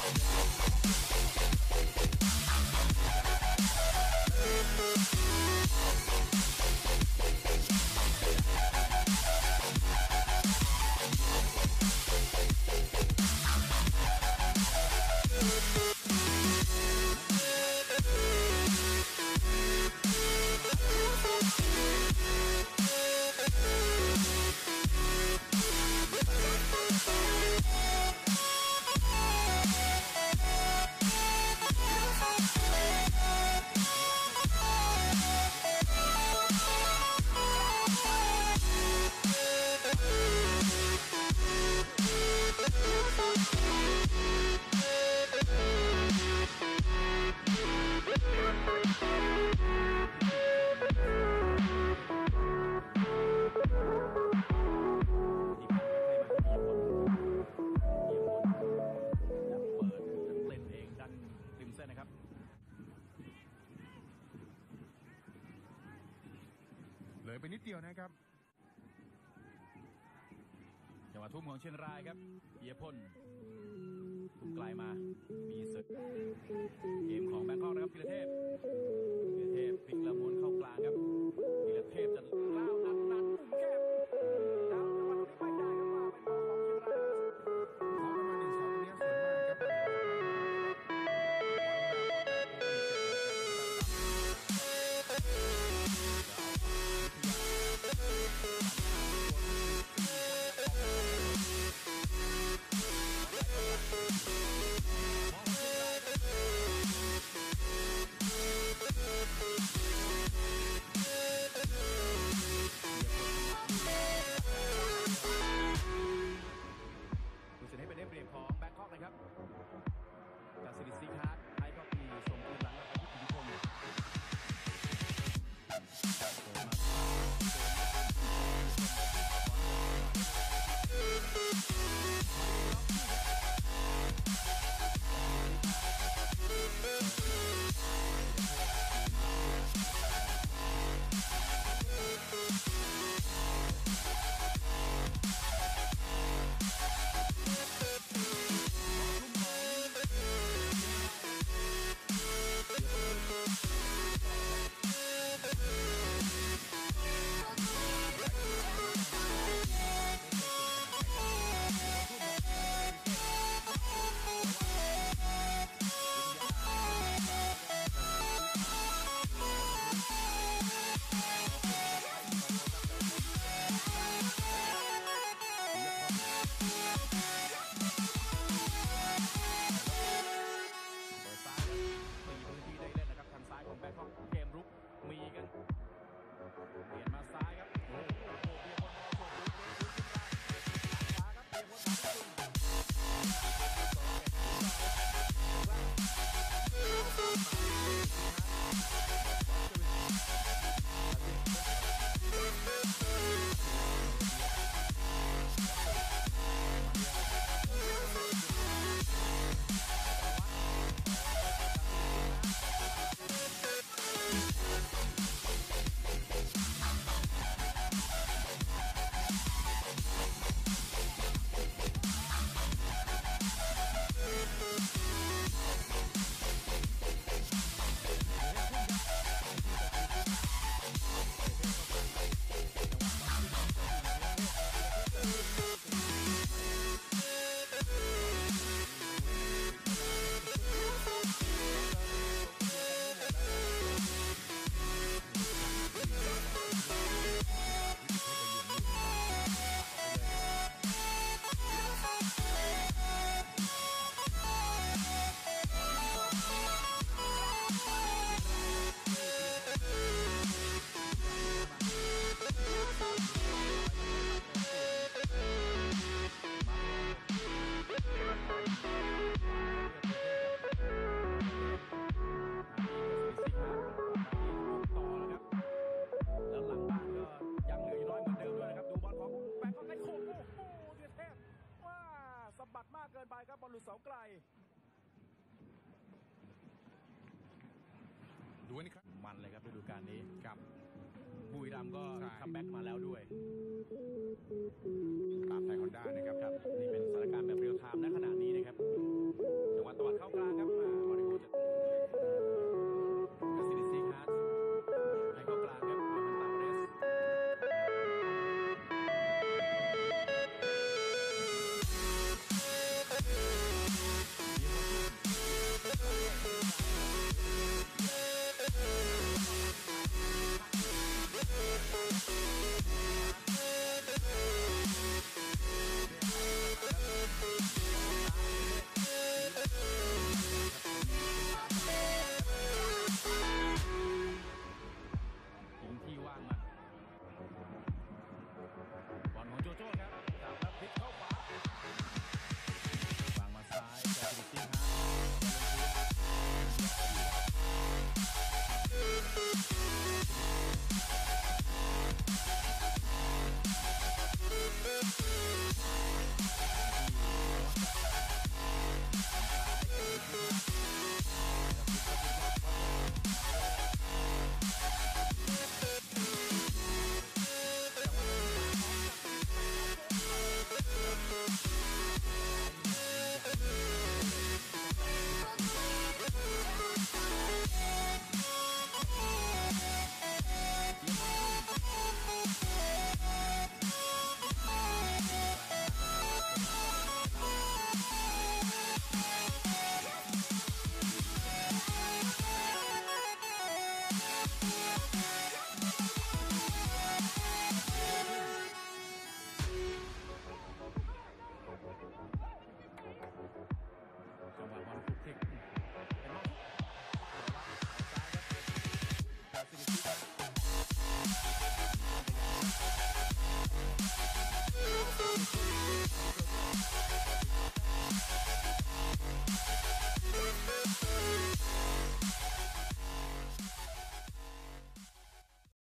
เลยไปนิดเดียวนะครับจังหวะทุ่มของเชียงรายครับเบียร์พ่นทุ่มไกลมามีศึกเกมของแบงคอกนะครับธีรเทพพลิกละม้วนเข้ากลางครับธีรเทพจะก้าวอัดนัดมุมแคบดาวจังหวะนี้ไม่ได้ครับว่าเป็นของเชียงรายเขาประมาณ1-2นี้สวยมากครับจากสิริศรีคาร์ดไอ้ก็มีส่งคืนหลังกับพิธีพงศ์เกมรุกมีกันเปลี่ยนมาซ้ายครับโอ้โหเบียร์บอลโอ้โหขวาครับเบียร์บอลสะบัดมากเกินไปครับบอลหลุดเสาไกลดูนี่ครับมันเลยครับฤดูกาลนี้ครับบุรีรัมย์ก็คัมแบ็กมาแล้วด้วยตามไทยฮอนด้านะครับนี่เป็น